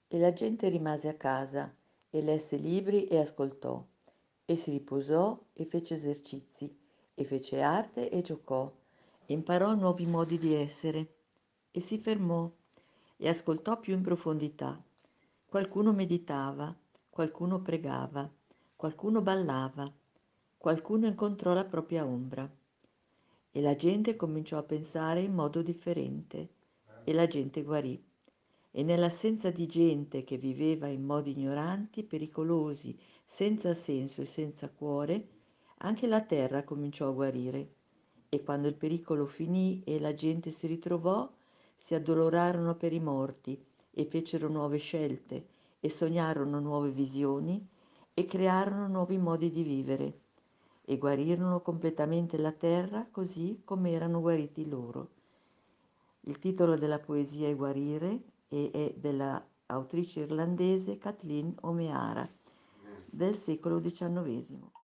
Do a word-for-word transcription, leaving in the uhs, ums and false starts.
E la gente rimase a casa, e lesse libri e ascoltò, e si riposò e fece esercizi, e fece arte e giocò, e imparò nuovi modi di essere, e si fermò, e ascoltò più in profondità. Qualcuno meditava, qualcuno pregava, qualcuno ballava, qualcuno incontrò la propria ombra. E la gente cominciò a pensare in modo differente, e la gente guarì. E nell'assenza di gente che viveva in modi ignoranti, pericolosi, senza senso e senza cuore, anche la terra cominciò a guarire. E quando il pericolo finì e la gente si ritrovò, si addolorarono per i morti e fecero nuove scelte e sognarono nuove visioni e crearono nuovi modi di vivere e guarirono completamente la terra così come erano guariti loro. Il titolo della poesia è Guarire e è della autrice irlandese Kathleen O'Meara del secolo diciannovesimo.